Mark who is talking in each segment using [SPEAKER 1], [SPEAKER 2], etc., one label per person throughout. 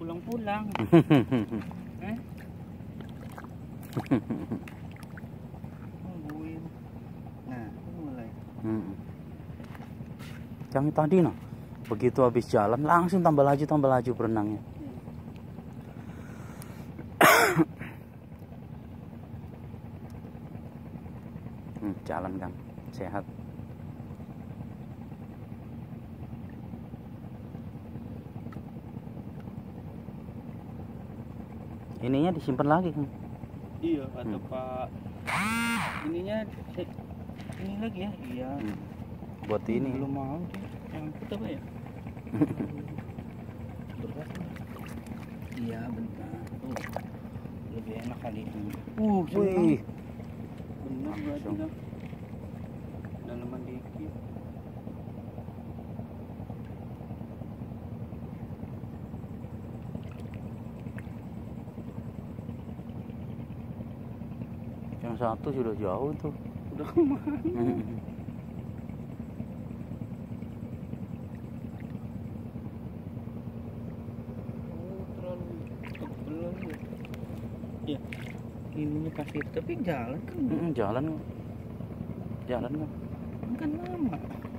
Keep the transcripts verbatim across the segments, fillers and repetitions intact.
[SPEAKER 1] pulang-pulang. Eh? Nungguin. Nah, mulai.
[SPEAKER 2] Hmm. Yang tadi no, begitu habis jalan langsung tambah laju tambah laju berenangnya. Hmm, jalan kan sehat. Ininya disimpan lagi kan?
[SPEAKER 1] Iya, kata
[SPEAKER 2] Hmm.
[SPEAKER 1] Pak. Ininya ini lagi ya? Iya.
[SPEAKER 2] Hmm. Buat ini
[SPEAKER 1] Belum mau dia. Angkut apa ya? Beras kan? Iya, bentar. Tuh. Lebih enak kali. Uh,
[SPEAKER 2] Wih,
[SPEAKER 1] bener berarti
[SPEAKER 2] langsung.
[SPEAKER 1] dah. Dalaman dikit.
[SPEAKER 2] Yang satu sudah jauh tuh.
[SPEAKER 1] Udah kemana? Oh, terlalu tebel lagi ya. Ya, ininya pasir. Tapi jalan kan.
[SPEAKER 2] Hmm, jalan, jalan kan?
[SPEAKER 1] Kan lama.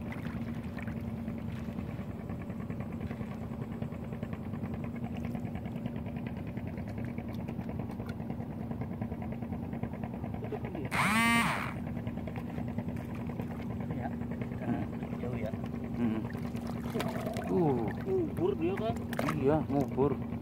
[SPEAKER 1] Ya, karena jauh ya.
[SPEAKER 2] Hmm. Uh,
[SPEAKER 1] Ngubur dia kan.
[SPEAKER 2] iya ngubur.